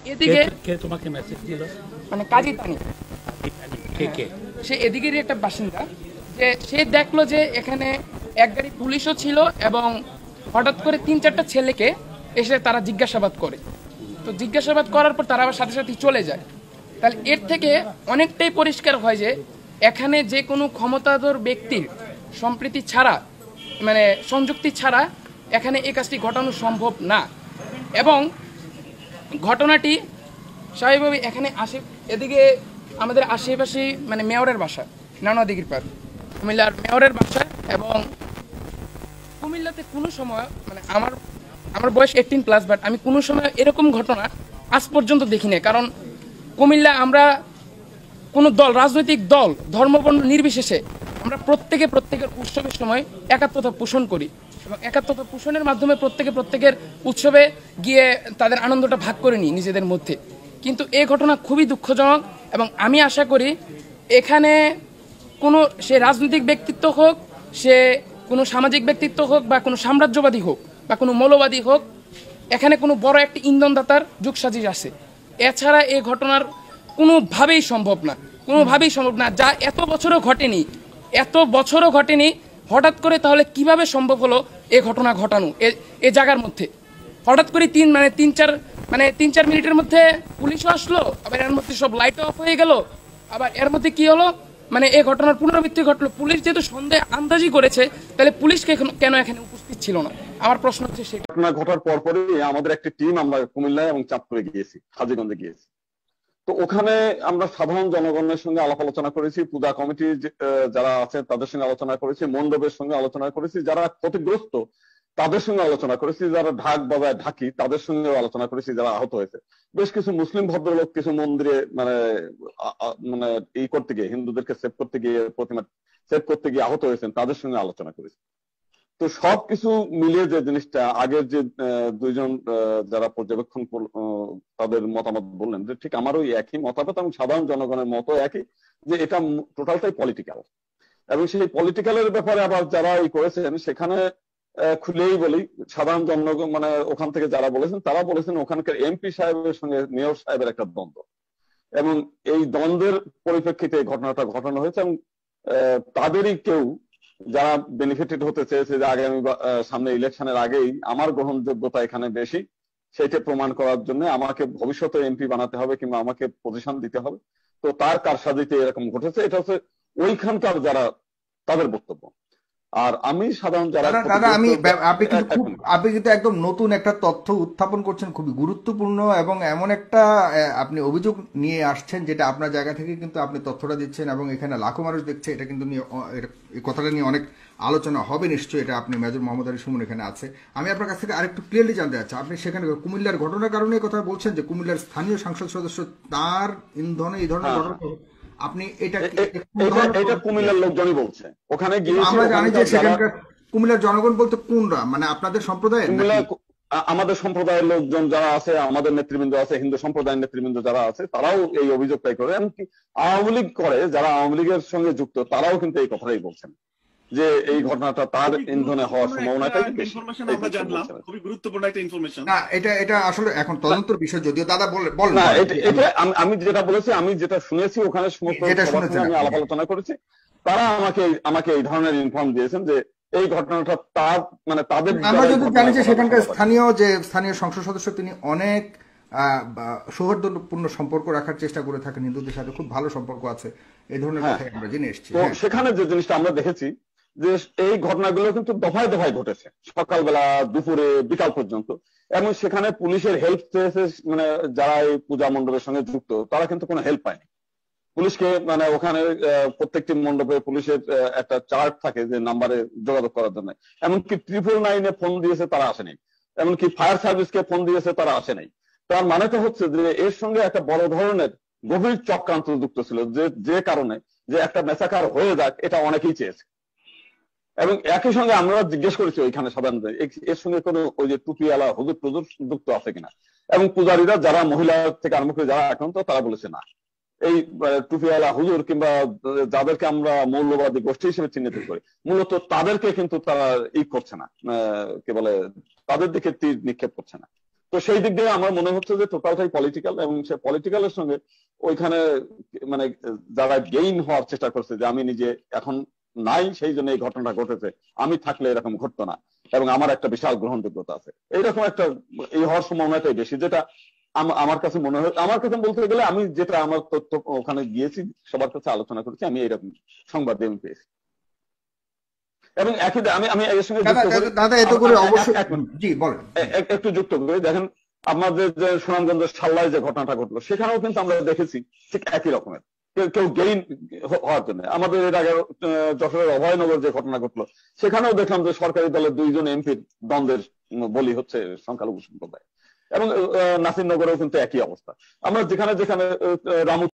এদিকে কে তোমাকে মেসেজ দিল? মানে কাজী তানি, কে কে? সে এদিকেরই একটা বাসিন্দা, যে সে দেখলো যে এখানে এক গাড়ি পুলিশও ছিল এবং হঠাৎ করে 3-4টা ছেলেকে এসে তারা জিজ্ঞাসাবাদ করে। তো জিজ্ঞাসাবাদ করার পর তারা আবার সাথে সাথে চলে যায়। তাহলে এর থেকে অনেকটাই পরিষ্কার হয় যে এখানে যে কোনো ক্ষমতাধর ব্যক্তির সম্প্রীতি ছাড়া, মানে সংযুক্তি ছাড়া এখানে এই কাজটি ঘটানো সম্ভব না। এবং ঘটনাটি স্বাভাবিকভাবে এখানে এদিকে আমাদের আশেপাশে মানে মেয়রের বাসা, নানা দিঘির পার, কুমিল্লার মেয়রের বাসা। এবং কুমিল্লাতে কোনো সময় মানে আমার বয়স 18+, বাট আমি কোনো সময় এরকম ঘটনা আজ পর্যন্ত দেখি না। কারণ কুমিল্লা আমরা কোনো দল, রাজনৈতিক দল, ধর্মবর্ণ নির্বিশেষে আমরা প্রত্যেকের উৎসবের সময় একাত্মতা পোষণ করি এবং একাত্মতা পোষণের মাধ্যমে প্রত্যেকের উৎসবে গিয়ে তাদের আনন্দটা ভাগ করে নিই নিজেদের মধ্যে। কিন্তু এই ঘটনা খুবই দুঃখজনক এবং আমি আশা করি এখানে কোনো সে রাজনৈতিক ব্যক্তিত্ব হোক, সে কোনো সামাজিক ব্যক্তিত্ব হোক, বা কোনো সাম্রাজ্যবাদী হোক, বা কোনো মৌলবাদী হোক, এখানে কোনো বড় একটা ইন্ধনদাতার যুগসাজিশ আছে। এছাড়া এই ঘটনার কোনোভাবেই সম্ভব না, যা এত বছরও ঘটেনি, হঠাৎ করে তাহলে কিভাবে সম্ভব হলো এই ঘটনা ঘটানো এ জায়গার মধ্যে? হঠাৎ করে 3-4 মিনিটের মধ্যে পুলিশও আসলো, আবার এর মধ্যে সব লাইট অফ হয়ে গেল, আবার এর মধ্যে কি হলো, মানে এই ঘটনার পুনরাবৃত্তি ঘটলো। পুলিশ যেহেতু সন্দেহ আন্দাজি করেছে, তাহলে পুলিশকে কেন এখানে উপস্থিত ছিল না? আমার প্রশ্ন হচ্ছে সেটা। ঘটনা ঘটার পরপরই আমাদের একটি টিম আমরা কুমিল্লায় এবং চাঁদপুরে গিয়েছি, হাজীগঞ্জে গিয়েছি। তো ওখানে আমরা সাধারণ জনগণের সঙ্গে আলাপ আলোচনা করেছি, পূজা কমিটির যারা আছে তাদের সঙ্গে আলোচনা করেছি, মণ্ডপের সঙ্গে আলোচনা করেছি, যারা ক্ষতিগ্রস্ত তাদের সঙ্গে আলোচনা করেছি, যারা ঢাক বাজায় ঢাকি তাদের সঙ্গে আলোচনা করেছি, যারা আহত হয়েছে। বেশ কিছু মুসলিম ভদ্রলোক কিছু মন্দিরে মানে মানে এই করতে গিয়ে, হিন্দুদেরকে সেভ করতে গিয়ে, প্রতিমা সেভ করতে গিয়ে আহত হয়েছেন, তাদের সঙ্গে আলোচনা করেছি। তো সবকিছু মিলিয়ে যে জিনিসটা, আগের যে দুইজন যারা পর্যবেক্ষণ তাদের মতামত বললেন, যে ঠিক আমারও একই মতামত এবং সাধারণ জনগণের মতো একই, যে এটা টোটালটাই পলিটিক্যাল। এবং সেই পলিটিক্যালের ব্যাপারে আবার যারা করেছেন, সেখানে খুলেই বলি, সাধারণ জনগণ মানে ওখান থেকে যারা বলেছেন, তারা বলেছেন ওখানকার এমপি সাহেবের সঙ্গে মেয়র সাহেবের একটা দ্বন্দ্ব, এবং এই দ্বন্দ্বের পরিপ্রেক্ষিতে ঘটনাটা ঘটানো হয়েছে। এবং তাদেরই কেউ যারা বেনিফিটেড হতে চেয়েছে, যে আগামী সামনে ইলেকশনের আগেই আমার গ্রহণযোগ্যতা এখানে বেশি, সেইটা প্রমাণ করার জন্য আমাকে ভবিষ্যতে এমপি বানাতে হবে কিংবা আমাকে পজিশন দিতে হবে। তো তার কারসাজিতে এরকম ঘটেছে। এটা হচ্ছে ওইখানকার যারা, তাদের বক্তব্য। আর আমি সাধারণ যারা, দাদা আমি আপনি কিন্তু একদম নতুন একটা তথ্য উত্থাপন করছেন, খুবই গুরুত্বপূর্ণ, এবং এমন একটা আপনি অভিযোগ নিয়ে আসছেন যেটা আপনার জায়গা থেকে কিন্তু আপনি তথ্যটা দিচ্ছেন, এবং এখানে লাখো মানুষ দেখছে। এটা কিন্তু নিয়ে এই কথাটা নিয়ে অনেক আলোচনা হবে নিশ্চয়ই। এটা আপনি মেজর মোহাম্মদ আলী সুমন এখানে আছে। আমি আপনার কাছ থেকে আরেকটু ক্লিয়ারলি জানতে চাচ্ছি, আপনি সেখানে কুমিল্লার ঘটনার কারণে কথা বলছেন যে কুমিল্লার স্থানীয় সংসদ সদস্য তার ইন্ধনে এই ধরনের ঘটনা, আপনি এটা কুমিল্লার লোকজনই বলছে। ওখানে গিয়ে আমরা জানি যে সেখানকার কুমিল্লার জনগণ বলতে কোনরা, মানে আপনাদের সম্প্রদায়ের? আমাদের সম্প্রদায়ের লোকজন যারা আছে, আমাদের নেতৃবৃন্দ আছে, হিন্দু সম্প্রদায়ের নেতৃবৃন্দ যারা আছে, তারাও এই অভিযোগটাই করে। এমনকি আওয়ামী লীগ করে, যারা আওয়ামী লীগের সঙ্গে যুক্ত, তারাও কিন্তু এই কথাটাই বলছেন, যে এই ঘটনাটা তার ইন্ধনে হওয়ার সম্ভাবনাটাই বেশি। খুবই গুরুত্বপূর্ণ একটা ইনফরমেশন। না, এটা আসলে এখন তদন্তের বিষয়, যদিও দাদা বলেন। না, এটা আমি যেটা বলেছি, আমি যেটা শুনেছি, ওখানে সমস্ত আমি আলাপ আলোচনা করেছি, তারা আমাকে এই ধরনের ইনফর্ম দিয়েছেন যে এই ঘটনাটা তার মানে তাদের। আমরা যদি জানি যে সেখানকার স্থানীয় সংসদ সদস্য, তিনি অনেক সৌহার্দ্যপূর্ণ সম্পর্ক রাখার চেষ্টা করে থাকেন, হিন্দুদের সাথে খুব ভালো সম্পর্ক আছে, এই ধরনের কথা আমরা জেনে এসেছি। তো সেখানে যে জিনিসটা আমরা দেখেছি, যে এই ঘটনাগুলো কিন্তু দফায় দফায় ঘটেছে, সকালবেলা, দুপুরে, বিকাল পর্যন্ত। এবং সেখানে পুলিশের হেল্প চেয়েছে, মানে যারা এই পূজা মণ্ডপের সঙ্গে যুক্ত, তারা কিন্তু কোনো হেল্প পায়নি পুলিশকে। মানে ওখানে প্রত্যেকটি মণ্ডপে পুলিশের একটা চার্ট থাকে যে নাম্বারে যোগাযোগ করার জন্য। এমনকি 999-এ ফোন দিয়েছে, তারা আসেনি। এমনকি ফায়ার সার্ভিসকে ফোন দিয়েছে, তারা আসেনি। তার মানেটা হচ্ছে যে এর সঙ্গে একটা বড় ধরনের গভীর চক্রান্ত যুক্ত ছিল, যে কারণে যে একটা মেসাকার হয়ে যাক, এটা অনেকেই চেয়েছে। এবং একই সঙ্গে আমরা জিজ্ঞেস করেছি ওইখানে সাধারণত এর সঙ্গে কোনো ওই যে টুপিওয়ালা হুজুর টুজুর যুক্ত আছে কিনা। এবং পূজারীরা যারা মহিলা থেকে আরম্ভ করে যারা আক্রান্ত, তারা বলেছে না, এই টুপিওয়ালা হুজুর কিংবা যাদেরকে আমরা মৌলবাদী গোষ্ঠী হিসেবে চিহ্নিত করি, মূলত তাদেরকে কিন্তু তারা করছে না, কি বলে, তাদের দিকে তীর নিক্ষেপ করছে না। তো সেই দিক দিয়ে আমার মনে হচ্ছে যে টোটালটাই পলিটিক্যাল, এবং সে পলিটিক্যালের সঙ্গে ওইখানে মানে যারা গেইন হওয়ার চেষ্টা করছে যে আমি নিজে এখন নাই সেই জন্য এই ঘটনাটা ঘটেছে, আমি থাকলে এরকম ঘটতো না এবং আমার একটা বিশাল গ্রহণযোগ্যতা আছে, এইরকম একটা এই হওয়ার সম্ভাবনাটাই বেশি। যেটা আমার কাছে মনে হয়, আমার কাছে বলতে গেলে আমি যেটা আমার তথ্য ওখানে গিয়েছি সবার কাছে আলোচনা করেছি, আমি এইরকম সংবাদ আমি পেয়েছি। এবং একই আমি আমি এর সঙ্গে দাদা এত করে অবশ্যই জি বলেন একটু যুক্ত করি। দেখেন আমাদের যে সুনামগঞ্জের সাল্লায় যে ঘটনাটা ঘটলো সেখানেও কিন্তু আমরা দেখেছি ঠিক একই রকমের কেউ গেইন হওয়ার জন্য। আমাদের এর আগে যশোরের অভয়নগর যে ঘটনা ঘটলো সেখানেও দেখলাম যে সরকারি দলের 2 জন এমপির দ্বন্দ্বের বলি হচ্ছে সংখ্যালঘু সম্প্রদায়, এবং নাসিরনগরেও কিন্তু একই অবস্থা। আমরা যেখানে যেখানে রামু